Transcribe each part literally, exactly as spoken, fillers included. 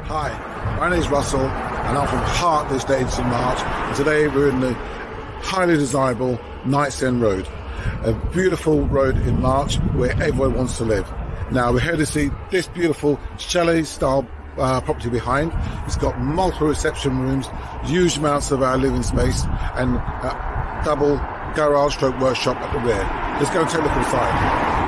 Hi, my name is Russell and I'm from HAART Detached in March, and today we're in the highly desirable Knights End Road, a beautiful road in March where everyone wants to live. Now we're here to see this beautiful chalet style uh, property behind. It's got multiple reception rooms, huge amounts of our living space, and a double garage stroke workshop at the rear. Let's go and take a look inside.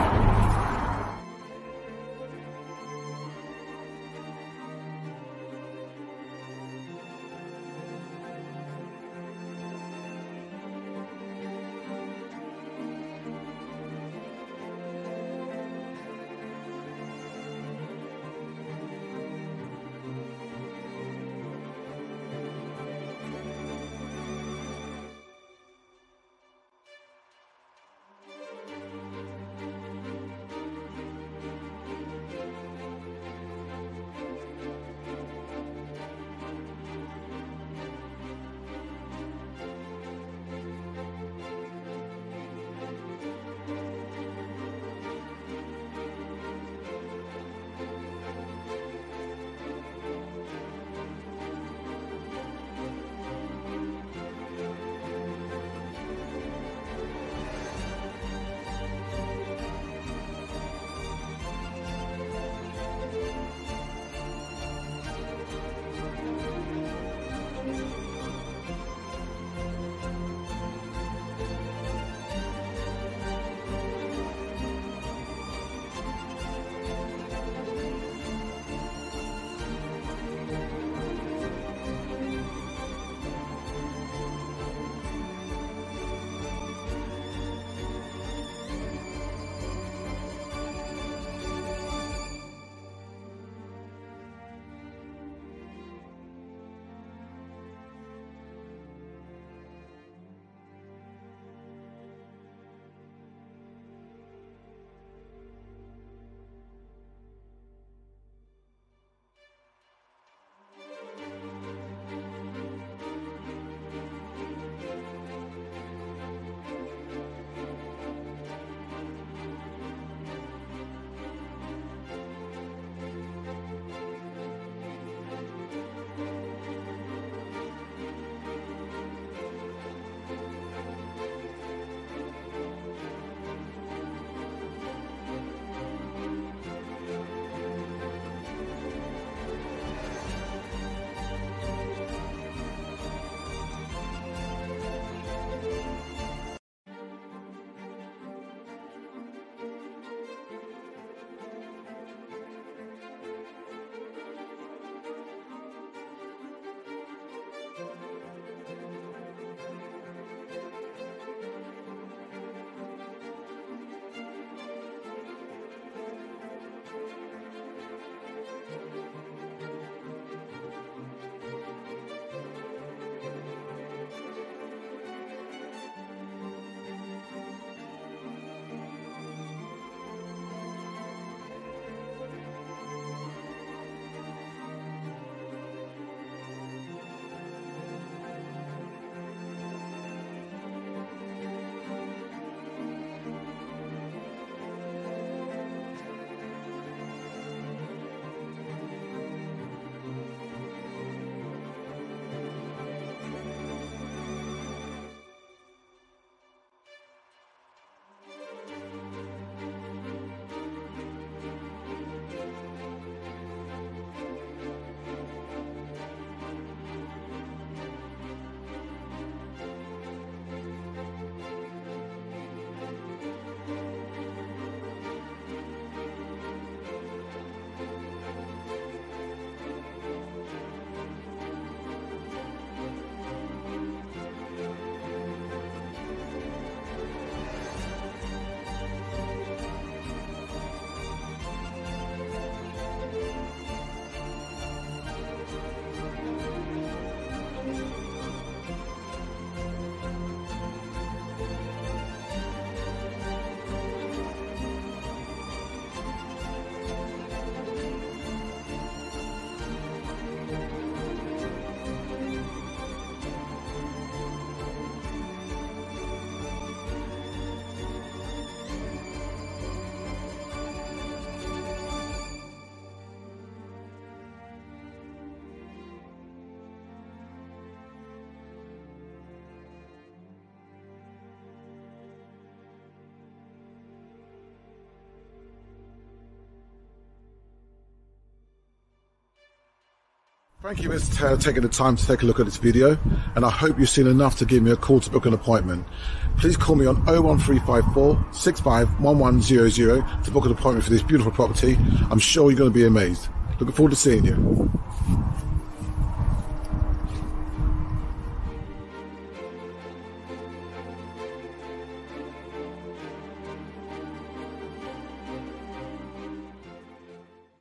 Thank you, Mister Taylor, taking the time to take a look at this video, and I hope you've seen enough to give me a call to book an appointment. Please call me on oh one three five four, six five one one zero zero to book an appointment for this beautiful property. I'm sure you're going to be amazed. Looking forward to seeing you.